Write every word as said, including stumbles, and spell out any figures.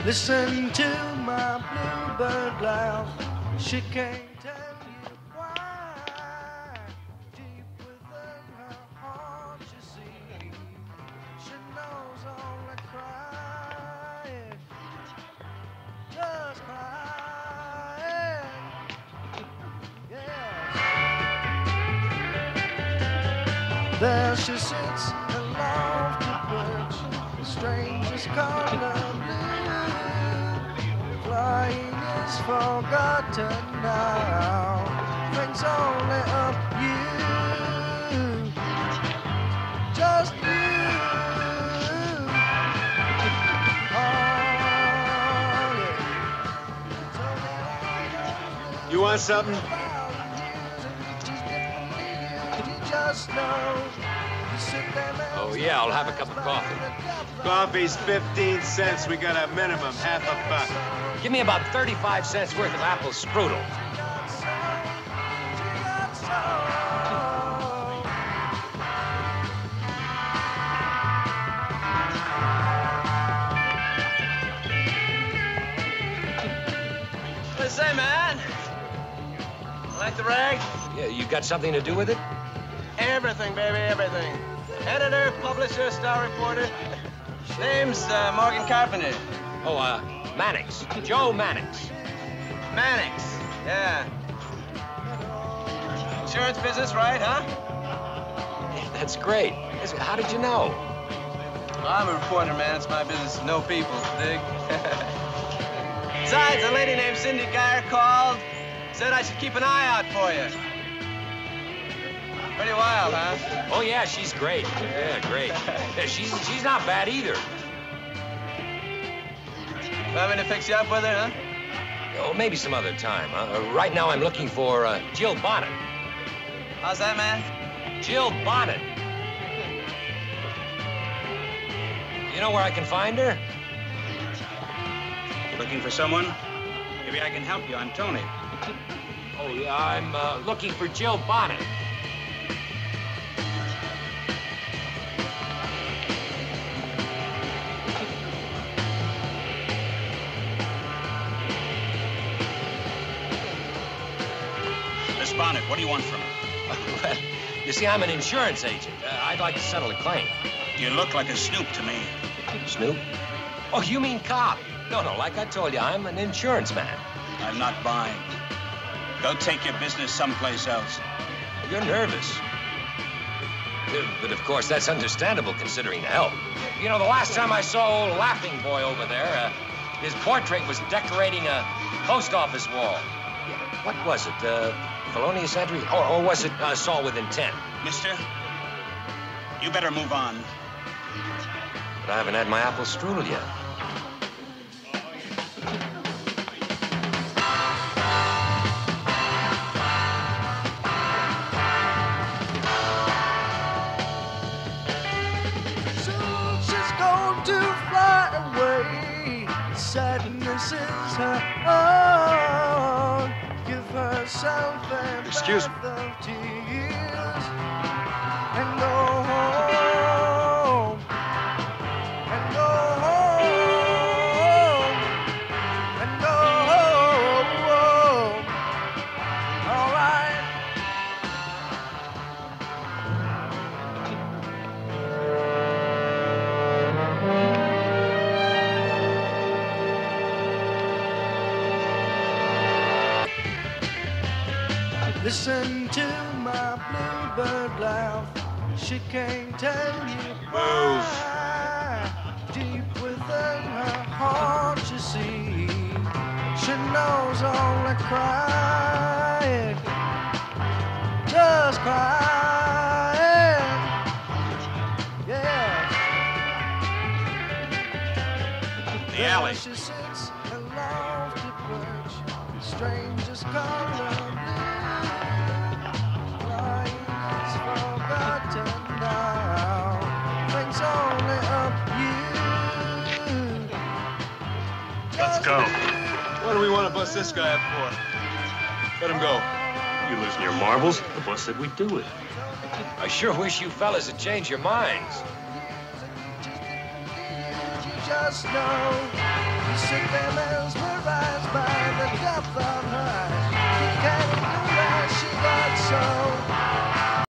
Listen to my bluebird laugh. She can't tell you why. Deep within her heart, you see, she knows only crying, just crying. Yes. There she sits in lofty perch, the strangest color blue. Flying is forgotten now, thinks only of you, just you. Oh, yeah. You want something? Oh, yeah, I'll have a cup of coffee. Coffee's fifteen cents. We got a minimum, half a buck. Give me about thirty-five cents worth of apple strudel. What do you say, man? Like the rag? Yeah, you got something to do with it? Everything, baby, everything. Editor, publisher, star reporter. Name's uh, Morgan Carpenter. Oh, uh, Mannix. Joe Mannix. Mannix, yeah. Insurance business, right, huh? Yeah, that's great. How did you know? Well, I'm a reporter, man. It's my business to know people, dig? Besides, a lady named Cindy Geyer called, said I should keep an eye out for you. Pretty wild, huh? Oh, yeah, she's great. Yeah, great. Yeah, she's, she's not bad either. Want me to fix you up with her, huh? Oh, maybe some other time. Uh, right now, I'm looking for uh, Jill Bonnet. How's that, man? Jill Bonnet. You know where I can find her? You looking for someone? Maybe I can help you. I'm Tony. Oh, yeah, I'm uh, looking for Jill Bonnet. Bonnet, what do you want from her? Well, you see, I'm an insurance agent. Uh, I'd like to settle a claim. You look like a snoop to me. Snoop? Oh, you mean cop? No, no, like I told you, I'm an insurance man. I'm not buying. Go take your business someplace else. You're nervous. Uh, but, of course, that's understandable considering the help. You know, the last time I saw old Laughing Boy over there, uh, his portrait was decorating a post office wall. Yeah, what was it? Uh, felonious entry? Or, or was it uh, assault with intent? Mister, you better move on. But I haven't had my apple strudel yet. Soon she's going to fly away. Sadness is her own. Give herself a Excuse me. bath of tears and go home, and go home, and go home. All right. Listen to my bluebird laugh. She can't tell you why. Deep within her heart, you see, she knows only crying, just crying. Yeah. The alley. She sits and loves to perch, strangers call her blue. Now, thinks only of you. Let's go. What do we want to bust this guy up for? Let him go. You losing your marbles? The boss said we'd do it. I sure wish you fellas had changed your minds. You just know sit there mesmerized.